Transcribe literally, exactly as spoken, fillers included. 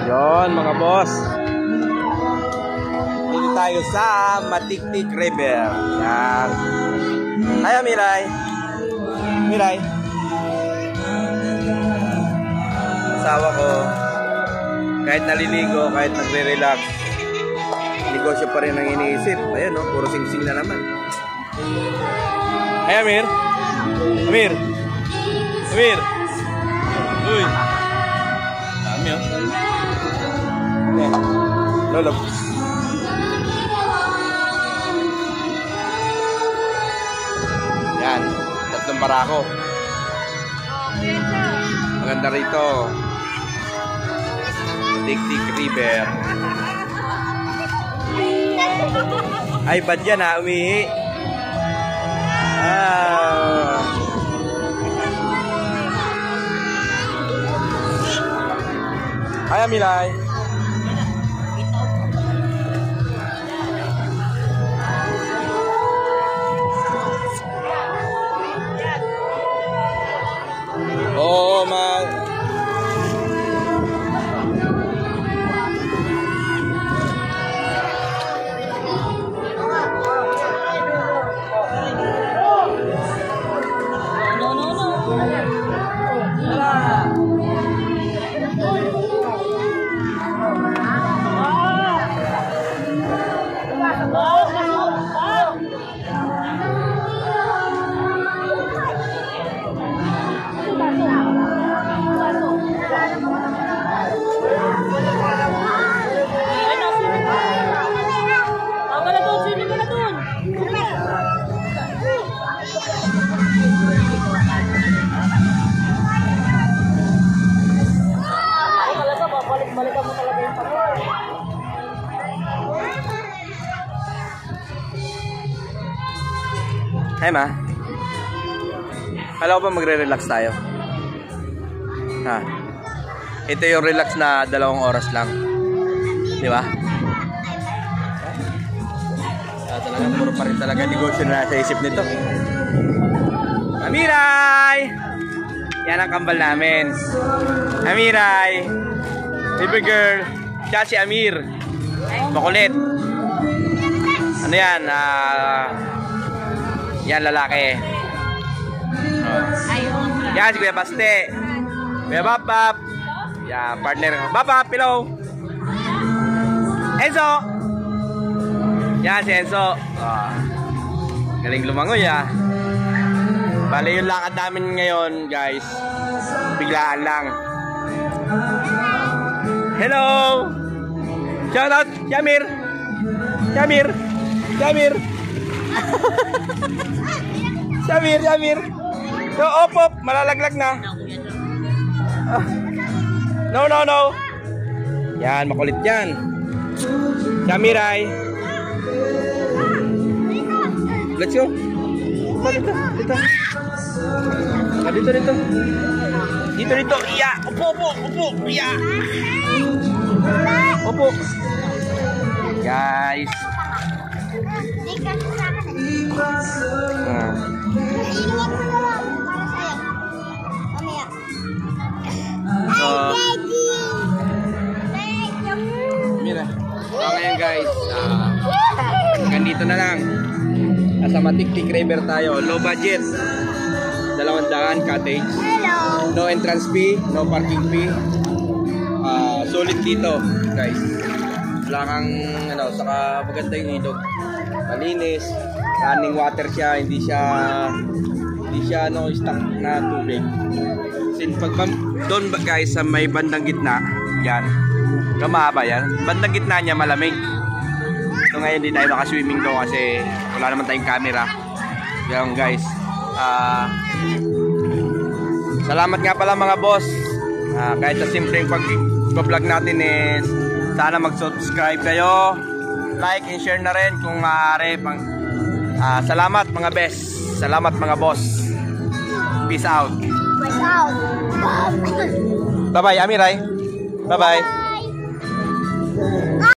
Yon mga boss. Dito tayo sa Matiktik River. Yan. Hi Miray. Miray. Asawa ko. Kahit naliligo, kahit nagre-relax, negosyo pa rin ang iniisip. Ayan no, puro sing-sing na naman. Hi Amir. Amir. Amir. Uy. Dami oh. Ayan. Lolo. Yan. Tatlong barako. Maganda rito. Matiktik River. Ay, ba't yan ha? Umihi. Ah. Ay, Amilay. Oo, mag... Hi ma. Kala ko pa magre-relax tayo. Ha. Ito yung relax na dalawang oras lang. Di ba? Ah, talagang puro pa rin talaga negosyo na nasa isip nito. Amiray! Yan ang kambal namin. Amiray! Baby girl. Siya si Amir. Makulit. Ano yan? Ah... Uh, Yan, lalaki. Oh. Yan, si Kuya Baste. Kuya Bapap. Yan, partner. Bapap, hello. Enzo. Yan, si Enzo. Oh. Galing lumangoy, ah. Bale, yung lakad namin ngayon, guys. Biglaan lang. Hello. Shout out, Yamir. Yamir. Yamir. Samir, Samir. So, op, op. Malalaglag na. Uh, no, no, no. Yan, makulit yan. Samir, ay. Let's go. Dito, dito, dito. Ah, dito, dito. Dito, dito. Iya. Upo, upo, upo. Iya. Upo. Guys. Ah. So, mira. So ngayon guys, uh, ganito na lang. Nasa Matiktik River tayo. Low budget. Dalawang daan cottage. No entrance fee, no parking fee. Uh, solid dito guys. Wala kang ano, saka maganda yung ilog. Malinis, running water siya, hindi siya hindi siya no stuck na tubig. Sin pag doon guys sa may bandang gitna, yan. Kamahaba yan. Bandang gitna niya malamig. So ngayon hindi tayo maka-swimming doon kasi wala naman tayong camera. Yan guys. Uh, salamat nga pala mga boss. Uh, kahit sa simpleng pag-vlog natin is sana mag-subscribe kayo. Like and share na rin kung maaari. Pang, uh, salamat mga best. Salamat mga boss. Peace out. Peace out. Bye bye Amiray. Bye bye.